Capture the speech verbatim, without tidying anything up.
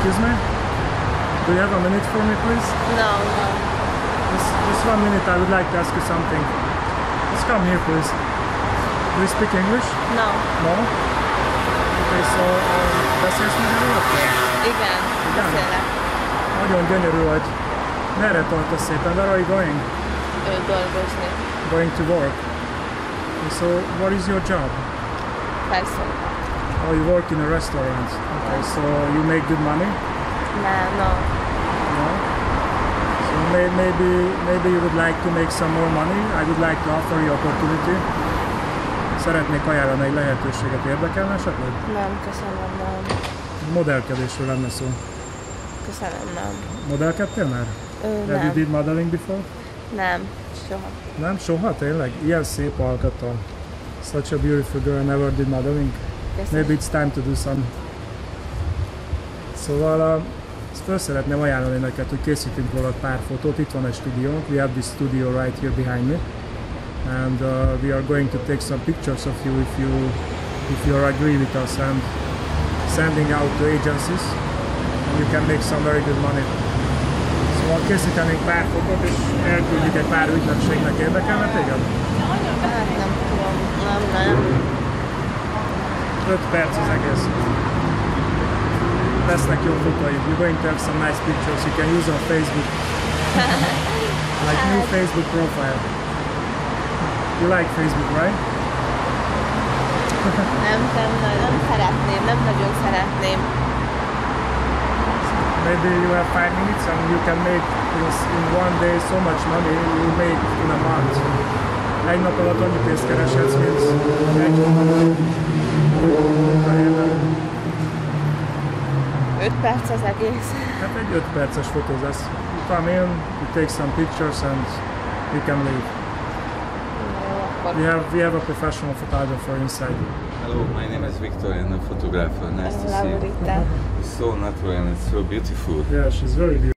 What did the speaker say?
Excuse me? Do you have a minute for me, please? No, no. Just, just one minute, I would like to ask you something. Just come here, please. Do you speak English? No. No? Okay, so, um, beszélsz magyarul akkor? Igen, beszélek. Nagyon gyönyörű vagy. Merre tartasz szépen? Where are you going? Ő dolgozni. Going to work. Okay, so, what is your job? Felszólva. Oh, you work in a restaurant. Okay, so you make good money? Nem, no. No? So may, maybe, maybe you would like to make some more money. I would like to offer you opportunity. Szeretnék ajánlani egy lehetőséget, érdekelne esetleg? Nem, köszönöm, nem. Modellkedésről lenne szó. Köszönöm, nem. Modellkedtél már? Ö, Have nem. you did modeling before? Nem, soha. Nem? Soha? Tényleg? Ilyen szép alkata. Such a beautiful girl, never did modeling. Köszönöm. Maybe it's time to do some. Szóval uh, föl szeretném ajánlani neked, hogy készítünk róla pár fotót. Itt van egy stúdiónk. We have this studio right here behind me. And uh, we are going to take some pictures of you if you if you agree with us and sending out to agencies. And you can make some very good money. Szóval készítenénk pár fotót és elküldjük egy pár ügynökségnek. Érdekelne téged? Hát nem tudom, nem, nem. öt perc az egész. Lesznek jó fotóid. You're going to have some nice pictures you can use on Facebook. Like new Facebook profile. You like Facebook, right? Nem, nem, nem szeretném, nem nagyon szeretném. Maybe you have five minutes and you can make this in one day so much money you make in a month. Egy nap alatt annyi pénzt kereshetsz, mint egy munkahelyen. öt perc az egész. Hát egy öt perces fotózás. You come in, you take some pictures and you can leave. We have, we have a professional photographer inside. Hello, my name is Victor. I'm a photographer. Nice to see you. It's so natural and it's so beautiful. Yeah, she's very beautiful.